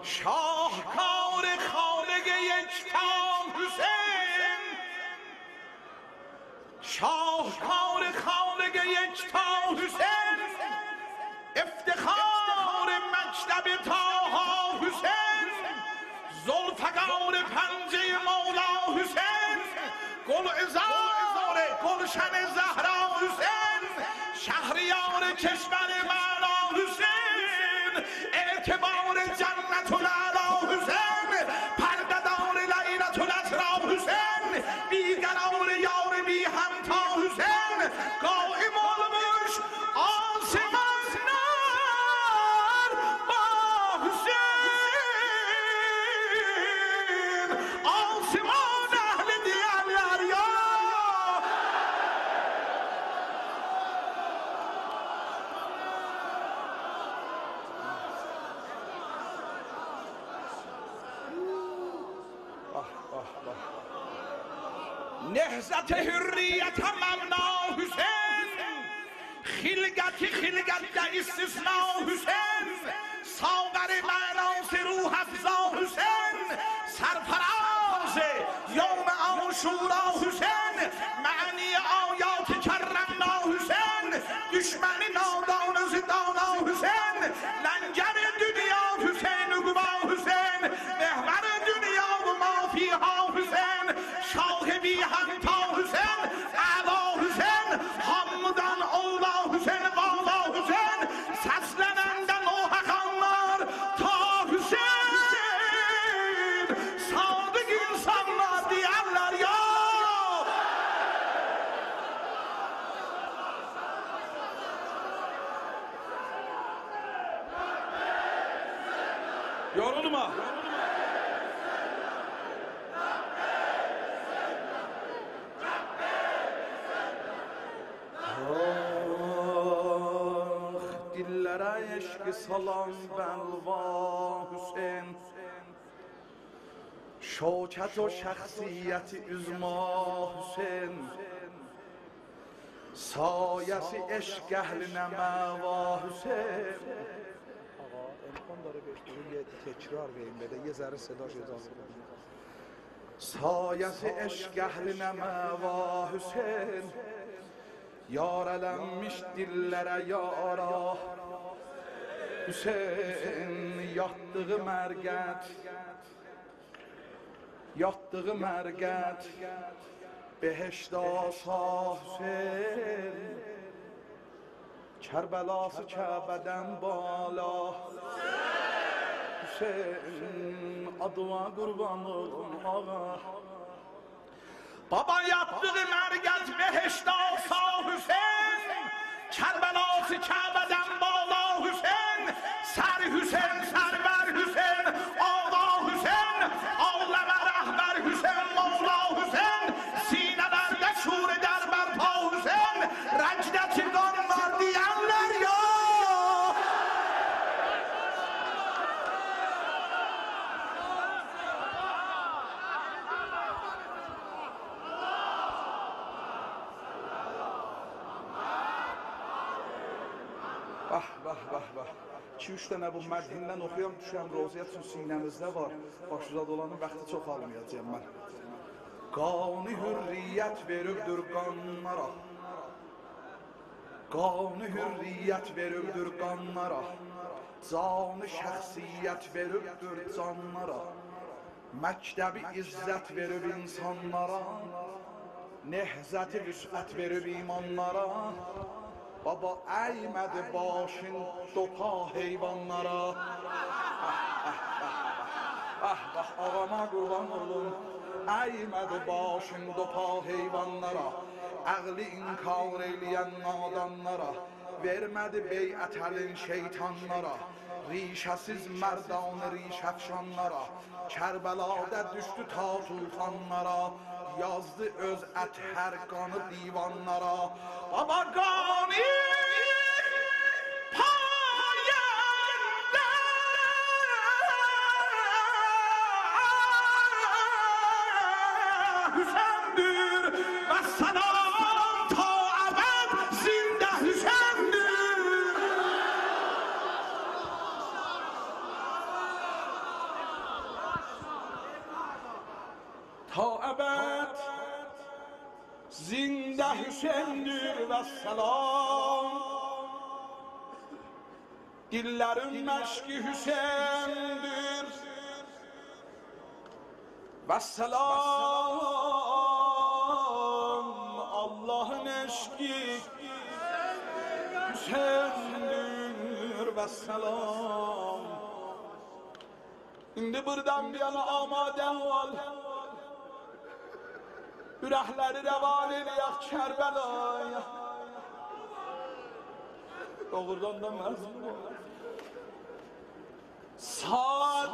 شاهکار خالق یکتا حسین، شاهکار خالق یکتا حسین، افتخار مکتب طاها حسین، ذوالفقار پنجه مولا حسین، گلعذار گلشن زهرا حسین، شهریار کشور معلا حسین، اعتبار جنت العلا حسین، پرده‌دار لیلة الاسری حسین، بیقرار یار بی همتا حسین، قائم الملک آسمان نار با حسین، آسمان اهل دیالریا. نهضت حریت مبنا حسین، خلقت در استثناء حسین، ساغر معناس روح افزا حسین، سرفراز یوم عاشورا حسین، معنی آیات کرمنا حسین، دشمن نادان زدانا حسین، لنگر دنیا حسین گوا حسین، محور دنیا و ما فیها حسین، شاه بی همتا حسین، اعلی حسین، حمدن اولا حسین، والا حسین، سسلنندن و حقانlar ta حسین، sadık insanlar diyenler ya. Yorulma. Dillere eşki salam belva Hüseyin, şoket o şahsiyeti üzma Hüseyin, sayesi eşk ehline meva Hüseyin. آقا امکان داره بهتون یه تکرار بریم بده یه ذره صداش اضافه کنیم. sayesi eşk ehline meva Hüseyin, yarelenmiş dillere yara Hüseyin, yattığı merget beheşt asa Hüseyin, Kerbelası Kabe'den bala Hüseyin, adıma kurban olun ağa. Baba yattığı merget beheşt asa Hüseyin, Kerbelası Kabe'den bala Hüseyin, Ser Hüseyin, Server Hüseyin, Ağla Hüseyin, Ağleme rehber Hüseyin, Mevla Hüseyin, sinelerde şuur eder berpa Hüseyin, Recdeti kanlar diyenler ya. Bah bah bah bah. 2-3 dənə bu mədhindən oxuyam, düşəm, roziyyət üçün sinəmizdə var. Başıza dolanın, vaxtı çox almayacağım mən. Qanı hürriyyət veribdir qanlara, qanı hürriyyət veribdir qanlara, canı şəxsiyyət veribdir canlara, məktəbi izzət verib insanlara, nehzəti vüsət verib imanlara. Baba eğmedi başın dopa heyvanlara. Bak ağama kurban olun, eğmedi başın dopa heyvanlara, ağlı inkar eyleyen nadanlara, vermedi beyət əlin şeytanlara, rişəsiz mərdanı rişəfşanlara, Kərbəlada düşdü ta tufanlara, yazdı öz ətər qanı divanlara. Baba qani payəndə Hüsəndir və salam ta əbəd zində Hüsəndir. تا ابد زنده Hüseyin'dir ve selam. Dillerin meşki Hüseyin'dir ve selam. Allah'ın eşki Hüseyin'dir ve selam. İndi buradan bir yana amade ol, ürəkləri rəvan eləyək Kərbəlaya. Doğrudan da məzun ol. Saat